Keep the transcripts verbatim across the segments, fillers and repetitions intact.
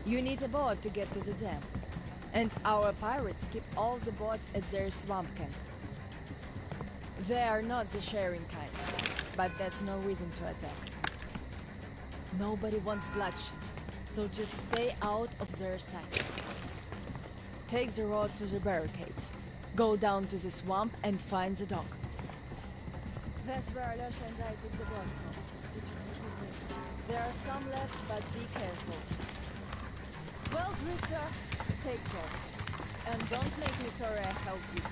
You need a boat to get to the dam. And our pirates keep all the boats at their swamp camp. They are not the sharing kind, but that's no reason to attack. Nobody wants bloodshed, so just stay out of their sight. Take the road to the barricade. Go down to the swamp and find the dock. That's where Alyosha and I took the boat from. There are some left, but be careful. Well, Drifter, take care. And don't make me sorry I helped you.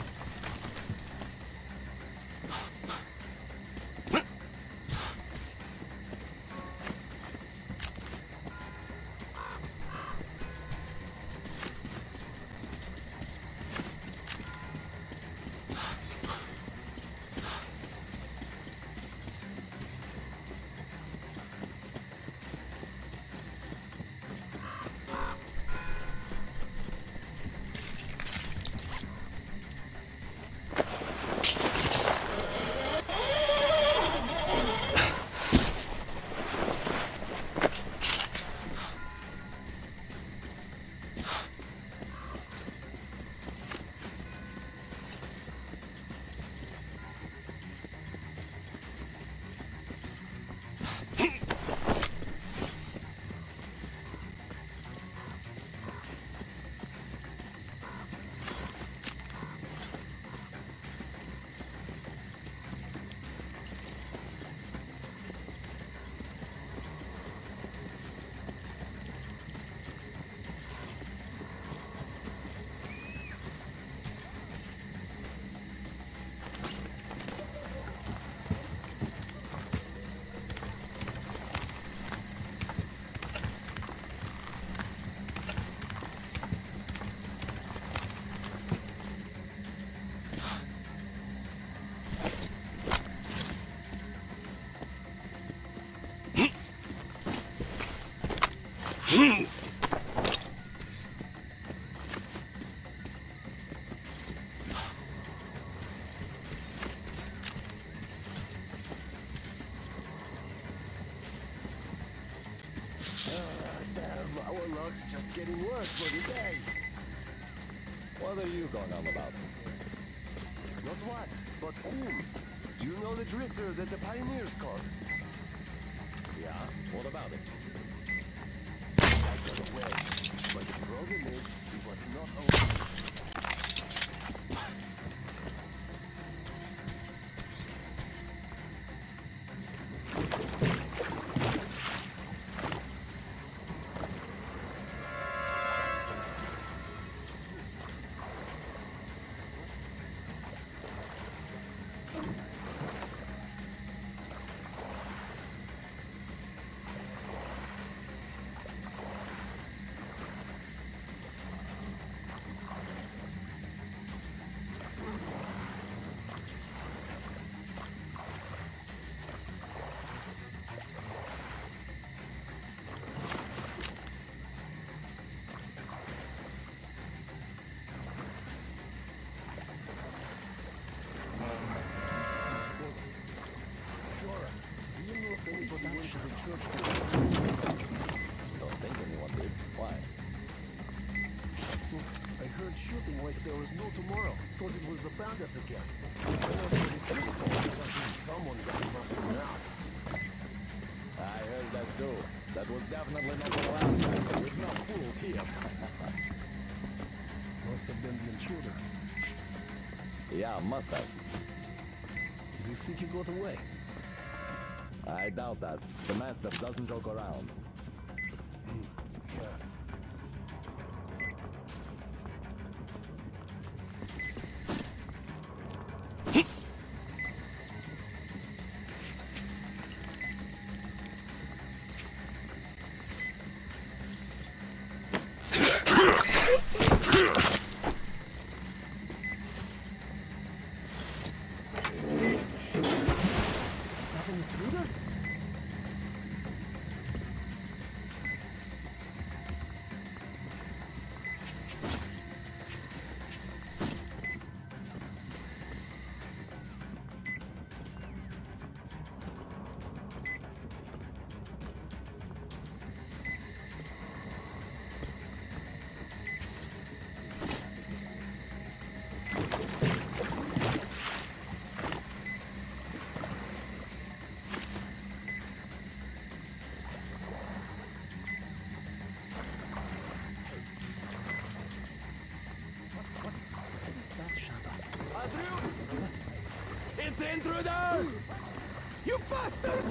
Just getting worse for the day. What are you going on about? Not what, but whom? You know the drifter that the pioneers caught? Yeah, what about it? I got away, but the problem is, he was not alone. Don't think anyone did. Why? I heard shooting like there was no tomorrow. Thought it was the bandits again. Someone got busted out. I heard that too. That was definitely not the last time. We're not fools here. Must have been the intruder. Yeah, must have. Do you think he got away? I doubt that. The master doesn't joke around. Yeah. bastard!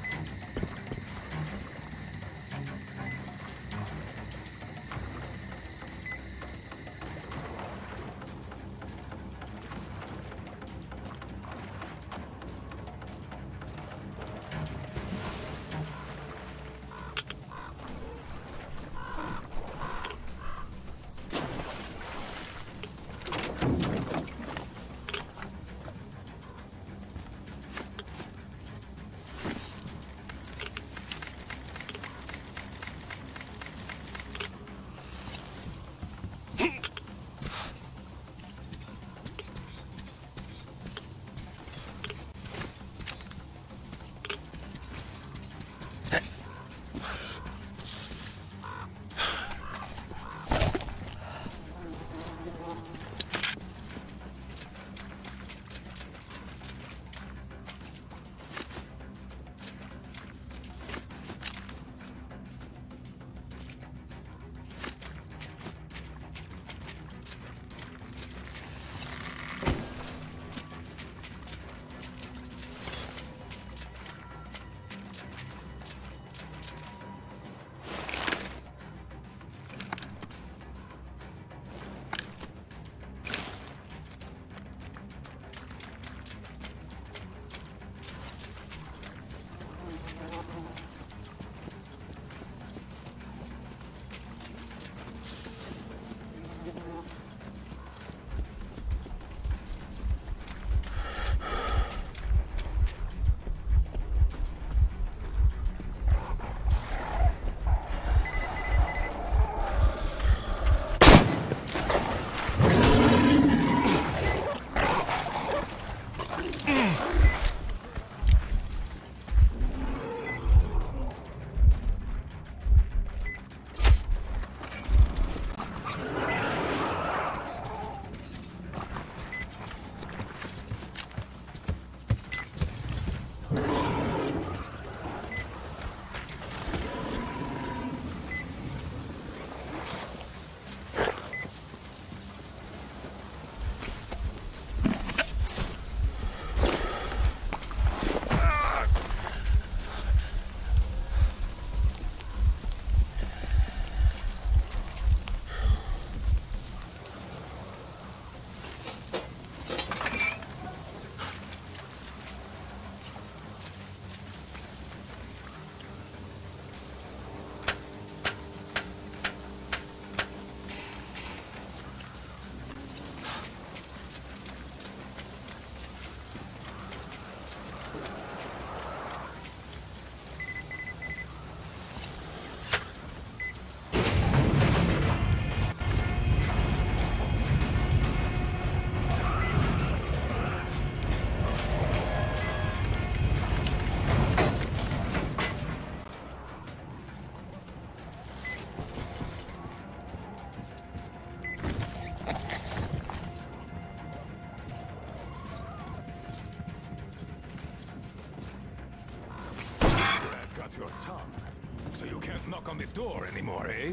Your tongue, so you can't knock on the door anymore, eh?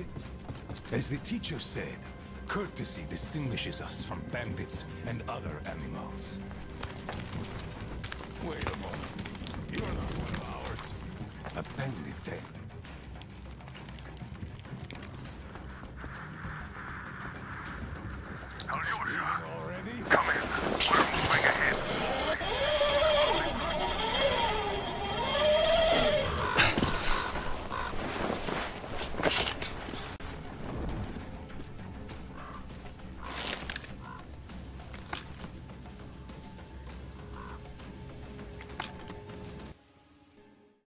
As the teacher said, courtesy distinguishes us from bandits and other animals. Wait a moment.